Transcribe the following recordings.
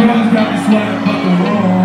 Drugs got me sweating but the wrong.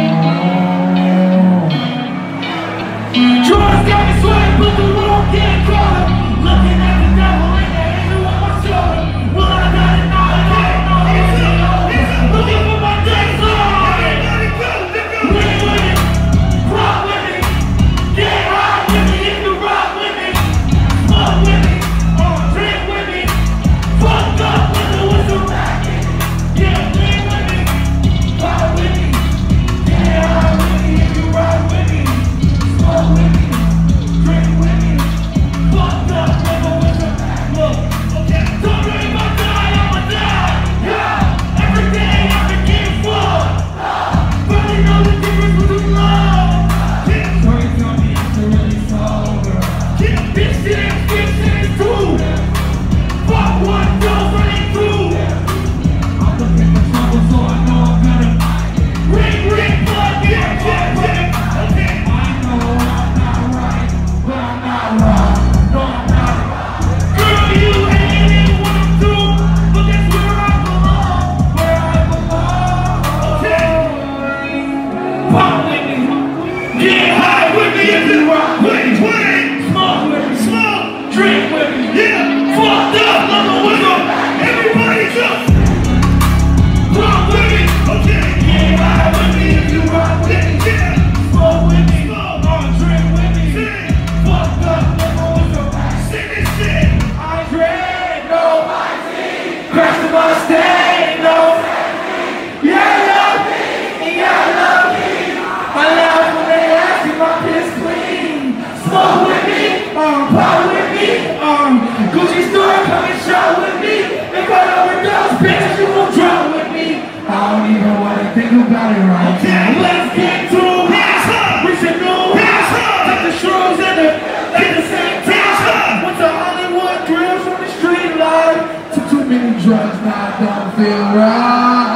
Drugs got me sweating but the wrong. Getting caught up, looking at the devil and the angel on my shoulder. Well, I got it now, I got it now. Looking for my days on. Lean with me, rock with me, get high with me if you rock with me. Smoke with me, drink with me, fucked up with the whistle racking. Yeah, lean with me, rock with me, get high with me if you rock with me. Smoke with me, drink with me, fucked up with the whistle racking. Look, okay, don't worry about die, I'ma die. Yeah, every day I can get fucked. Really know the difference between love. Sorry, tell me it's really sober. This shit ain't fiction, it's true. Fuck what goes running through. I'm looking for trouble, so I know I'm gonna ring, blood, yeah, okay. I know I'm not right, but I'm not wrong. No, I'm not. Girl, you ain't what I'm doing, but that's where I belong. Okay. Pop with me, get high with me if you rock with me. Smoke with me, drink with me, yeah. Fucked up, I'm a whistle. Everybody just rock with me, okay. Get high with me if you rock with me, yeah. Smoke with me, drink with me, fucked up, I'm a whistle. Sing this shit. I drink, no, crash the Mustang, no. Yeah, love me, yeah, love me. I love when they ask if my piss clean. Smoke with me, pop with me, Gucci store, come and shop with me. If I overdose, bitch, you gon' drop with me. I don't even wanna think about it right now. Let's get to it. We should know take the shrooms and the same time. Went to Hollywood, grills on the street light. Took too many drugs, now I don't feel right.